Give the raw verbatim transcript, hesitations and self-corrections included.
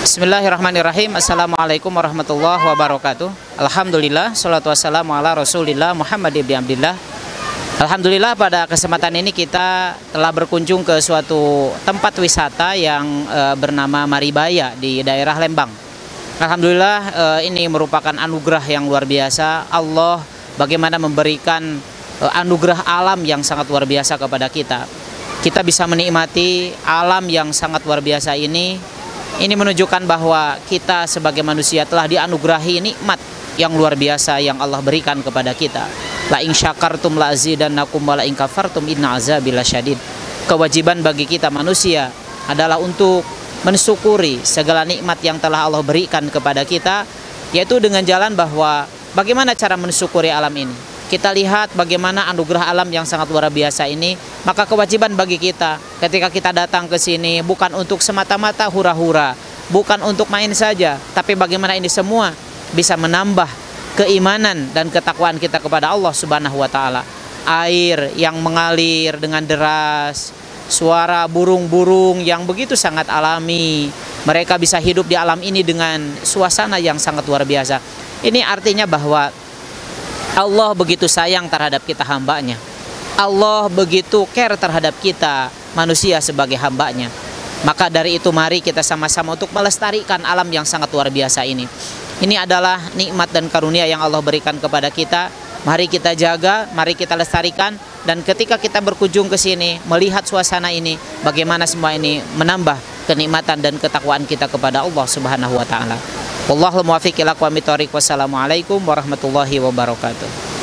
Bismillahirrahmanirrahim. Assalamualaikum warahmatullahi wabarakatuh. Alhamdulillah, salatu wassalamu ala rasulillah Muhammad ibn Abdillah. Alhamdulillah, pada kesempatan ini kita telah berkunjung ke suatu tempat wisata yang e, bernama Maribaya di daerah Lembang. Alhamdulillah, e, ini merupakan anugerah yang luar biasa. Allah bagaimana memberikan e, anugerah alam yang sangat luar biasa kepada kita. Kita bisa menikmati alam yang sangat luar biasa ini. Ini menunjukkan bahwa kita sebagai manusia telah dianugerahi nikmat yang luar biasa yang Allah berikan kepada kita. La in syakartum la azidannakum wa la in kafartum inna azabi lasyadid. Kewajiban bagi kita manusia adalah untuk mensyukuri segala nikmat yang telah Allah berikan kepada kita, yaitu dengan jalan bahwa bagaimana cara mensyukuri alam ini. Kita lihat bagaimana anugerah alam yang sangat luar biasa ini, maka kewajiban bagi kita ketika kita datang ke sini bukan untuk semata-mata hura-hura, bukan untuk main saja, tapi bagaimana ini semua bisa menambah keimanan dan ketakwaan kita kepada Allah Subhanahu wa taala. Air yang mengalir dengan deras, suara burung-burung yang begitu sangat alami. Mereka bisa hidup di alam ini dengan suasana yang sangat luar biasa. Ini artinya bahwa Allah begitu sayang terhadap kita hambanya. Allah begitu care terhadap kita manusia sebagai hambanya. Maka dari itu mari kita sama-sama untuk melestarikan alam yang sangat luar biasa ini. Ini adalah nikmat dan karunia yang Allah berikan kepada kita. Mari kita jaga, mari kita lestarikan. Dan ketika kita berkunjung ke sini, melihat suasana ini, bagaimana semua ini menambah kenikmatan dan ketakwaan kita kepada Allah Subhanahu wa taala. Wallahul muwaffiq ila aqwamit thoriq. Wassalamualaikum warahmatullahi wabarakatuh.